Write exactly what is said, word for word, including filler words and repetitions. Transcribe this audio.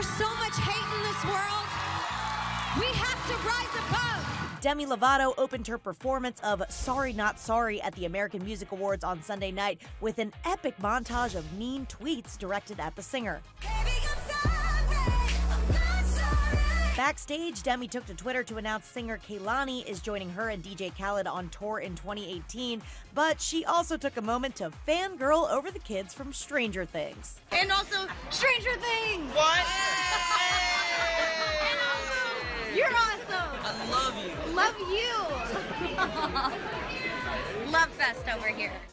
There's so much hate in this world. We have to rise above. Demi Lovato opened her performance of Sorry Not Sorry at the American Music Awards on Sunday night with an epic montage of mean tweets directed at the singer. Baby, I'm sorry. I'm not sorry. Backstage, Demi took to Twitter to announce singer Kehlani is joining her and D J Khaled on tour in twenty eighteen, but she also took a moment to fangirl over the kids from Stranger Things. And also, Stranger Things. What? And also, you're awesome. I love you. Love you. Love fest over here.